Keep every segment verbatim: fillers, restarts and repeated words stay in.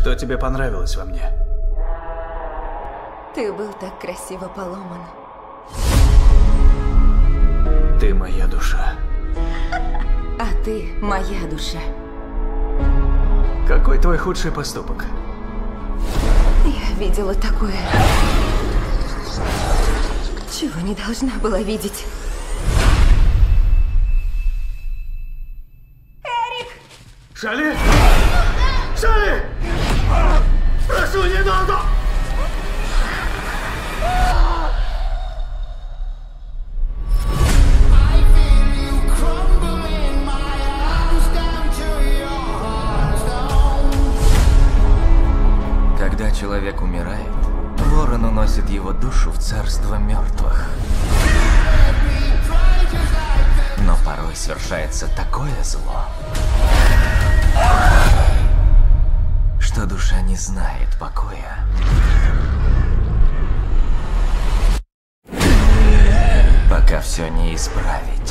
Что тебе понравилось во мне? Ты был так красиво поломан. Ты моя душа. А ты моя душа. Какой твой худший поступок? Я видела такое, чего не должна была видеть. Эрик! Шали! Шали! Прошу, не надо! Когда человек умирает, ворон уносит его душу в царство мертвых. Но порой совершается такое зло, что душа не знает покоя. Пока все не исправить.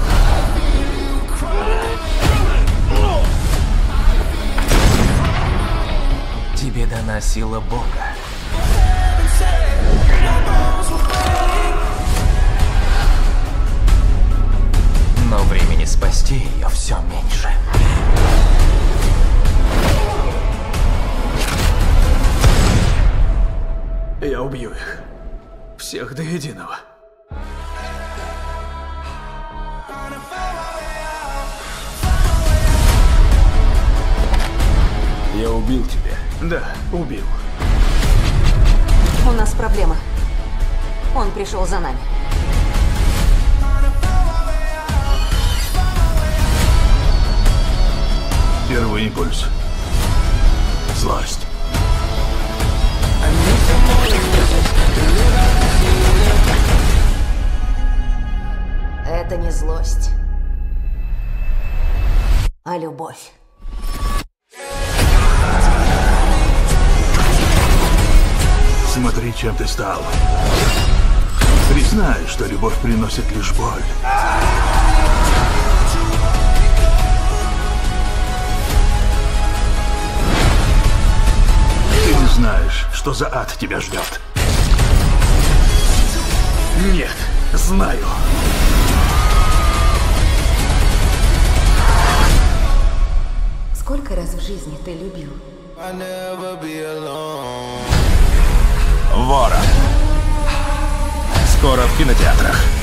Тебе дана сила Бога. Но времени спасти ее все меньше. Я убью их. Всех до единого. Я убил тебя. Да, убил. У нас проблема. Он пришел за нами. Первый импульс. Злость. Это не злость, а любовь. Смотри, чем ты стал. Признай, что любовь приносит лишь боль. Ты не знаешь, что за ад тебя ждет. Нет, знаю. Сколько раз в жизни ты любил? Ворон. Скоро в кинотеатрах.